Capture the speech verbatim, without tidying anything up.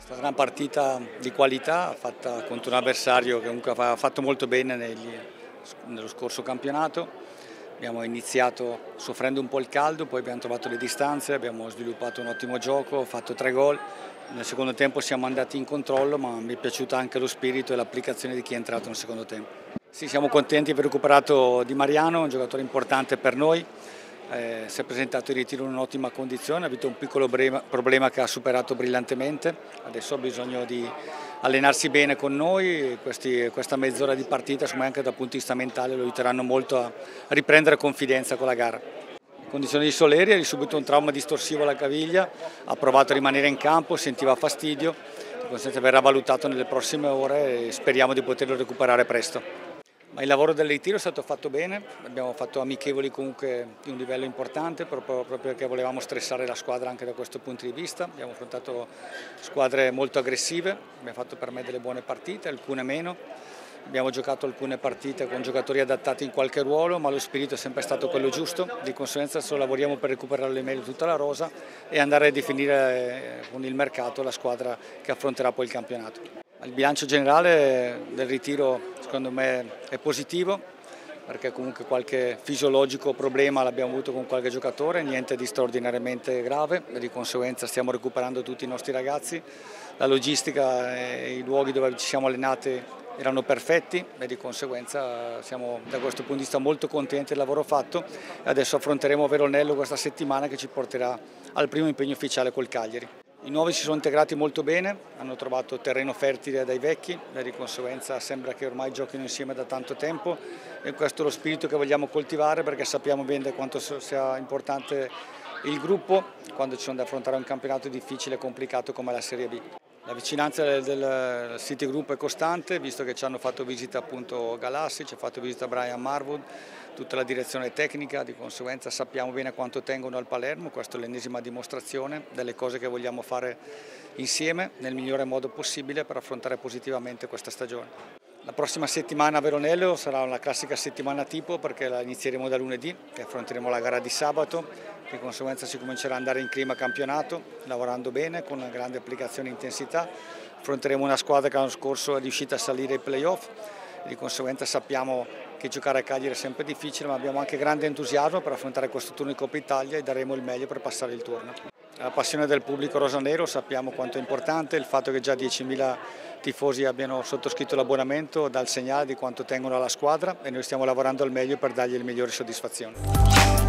È stata una partita di qualità, fatta contro un avversario che comunque ha fatto molto bene negli, nello scorso campionato. Abbiamo iniziato soffrendo un po' il caldo, poi abbiamo trovato le distanze, abbiamo sviluppato un ottimo gioco, fatto tre gol. Nel secondo tempo siamo andati in controllo, ma mi è piaciuto anche lo spirito e l'applicazione di chi è entrato nel secondo tempo. Sì, siamo contenti di aver recuperato Di Mariano, un giocatore importante per noi. Eh, si è presentato in ritiro in un'ottima condizione, ha avuto un piccolo problema che ha superato brillantemente, adesso ha bisogno di allenarsi bene con noi. Questi, questa mezz'ora di partita, insomma, anche dal punto di vista mentale lo aiuteranno molto a riprendere confidenza con la gara. In condizioni di Soleri ha subito un trauma distorsivo alla caviglia, ha provato a rimanere in campo, sentiva fastidio, di conseguenza verrà valutato nelle prossime ore e speriamo di poterlo recuperare presto. Ma il lavoro del ritiro è stato fatto bene, abbiamo fatto amichevoli comunque di un livello importante proprio, proprio perché volevamo stressare la squadra anche da questo punto di vista. Abbiamo affrontato squadre molto aggressive, abbiamo fatto per me delle buone partite, alcune meno. Abbiamo giocato alcune partite con giocatori adattati in qualche ruolo, ma lo spirito è sempre stato quello giusto, di conseguenza solo lavoriamo per recuperare al meglio tutta la rosa e andare a definire con il mercato la squadra che affronterà poi il campionato. Il bilancio generale del ritiro secondo me è positivo, perché comunque qualche fisiologico problema l'abbiamo avuto con qualche giocatore, niente di straordinariamente grave e di conseguenza stiamo recuperando tutti i nostri ragazzi. La logistica e i luoghi dove ci siamo allenati erano perfetti e di conseguenza siamo da questo punto di vista molto contenti del lavoro fatto e adesso affronteremo Veronello questa settimana che ci porterà al primo impegno ufficiale col Cagliari. I nuovi si sono integrati molto bene, hanno trovato terreno fertile dai vecchi e di conseguenza sembra che ormai giochino insieme da tanto tempo e questo è lo spirito che vogliamo coltivare perché sappiamo bene quanto sia importante il gruppo quando ci sono da affrontare un campionato difficile e complicato come la Serie B. La vicinanza del, del City Group è costante, visto che ci hanno fatto visita appunto Galassi, ci ha fatto visita Brian Marwood, tutta la direzione tecnica, di conseguenza sappiamo bene quanto tengono al Palermo, questa è l'ennesima dimostrazione delle cose che vogliamo fare insieme nel migliore modo possibile per affrontare positivamente questa stagione. La prossima settimana a Veronello sarà una classica settimana tipo perché la inizieremo da lunedì e affronteremo la gara di sabato, di conseguenza si comincerà ad andare in clima campionato, lavorando bene con una grande applicazione e intensità. Affronteremo una squadra che l'anno scorso è riuscita a salire ai playoff, di conseguenza sappiamo che giocare a Cagliari è sempre difficile, ma abbiamo anche grande entusiasmo per affrontare questo turno di Coppa Italia e daremo il meglio per passare il turno. La passione del pubblico rosanero sappiamo quanto è importante, il fatto che già diecimila tifosi abbiano sottoscritto l'abbonamento dà il segnale di quanto tengono alla squadra e noi stiamo lavorando al meglio per dargli le migliori soddisfazioni.